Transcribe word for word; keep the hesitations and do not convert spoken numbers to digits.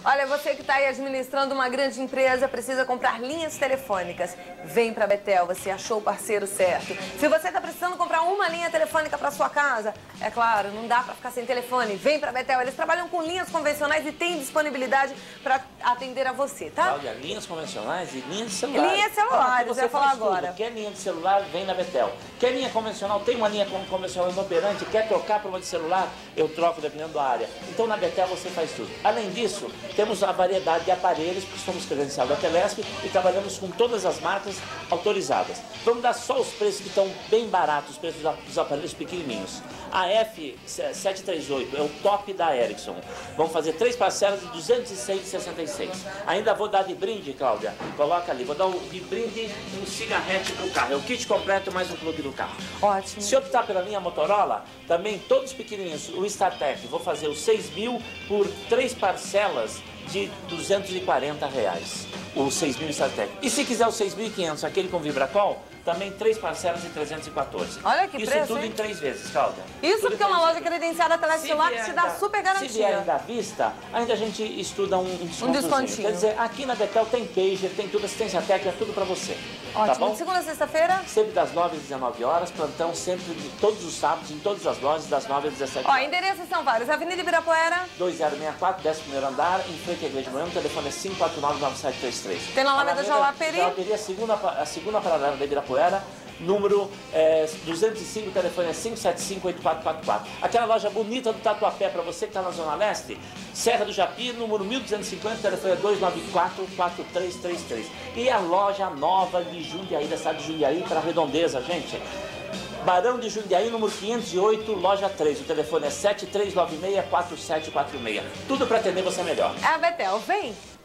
Olha, você que está aí administrando uma grande empresa, precisa comprar linhas telefônicas. Vem para a Betel, você achou o parceiro certo. Se você está precisando comprar uma linha telefônica para sua casa, é claro, não dá para ficar sem telefone. Vem para a Betel, eles trabalham com linhas convencionais e têm disponibilidade para atender a você, tá? Cláudia, linhas convencionais e linhas de celular. Linhas celulares, você vai falar agora. Tudo. Quer linha de celular, vem na Betel. Quer linha convencional, tem uma linha convencional inoperante, quer trocar para uma de celular, eu troco dependendo da área. Então na Betel você faz tudo. Além disso, temos a variedade de aparelhos, porque somos credenciados da Telesp e trabalhamos com todas as marcas autorizadas. Vamos dar só os preços que estão bem baratos, os preços dos aparelhos pequenininhos. A F setecentos e trinta e oito é o top da Ericsson. Vamos fazer três parcelas de duzentos e seis reais e sessenta e seis centavos. Ainda vou dar de brinde, Cláudia, coloca ali, vou dar de brinde um cigarrete para o carro. É o kit completo mais um plug do carro. Ótimo. Se optar pela linha Motorola, também todos pequenininhos, o StarTech, vou fazer os seis mil por três parcelas de duzentos e quarenta reais. O seis mil StarTech. E se quiser o seis mil e quinhentos, aquele com Vibracol, também três parcelas de trezentos e quatorze. Olha que Isso preço, tudo hein? em três vezes, Cláudia. Isso Tudo porque é uma loja credenciada Telesp Se lá que vier te dá da- super garantia. Se vierem da vista, ainda a gente estuda um, um descontozinho. descontinho. Quer dizer, aqui na Betel tem pager, tem tudo, assistência técnica, tudo pra você. Ótimo. Tá bom? De segunda a sexta-feira? Sempre das nove às dezenove horas, plantão sempre de todos os sábados, em todas as lojas, das nove às dezessete Ó, horas. endereços são vários. Avenida Ibirapuera. dois zero seis quatro, décimo primeiro andar, em frente à Igreja de Manhã, o telefone é cinco quatro nove, nove sete três três. Tem na Alameda Jalaperi. Jalaperi, a segunda, a segunda paralela da Ibirapuera, número é, duzentos e cinco, o telefone é cinco sete cinco, oito quatro quatro quatro. Aquela loja bonita do Tatuapé, para você que está na Zona Leste, Serra do Japi, número mil duzentos e cinquenta, o telefone é dois nove quatro, quatro três três três. E a loja nova de Jundiaí, da cidade de Jundiaí, para Redondeza, gente. Barão de Jundiaí, número quinhentos e oito, loja três. O telefone é sete três nove seis, quatro sete quatro seis. Tudo para atender você melhor. É a Betel, vem!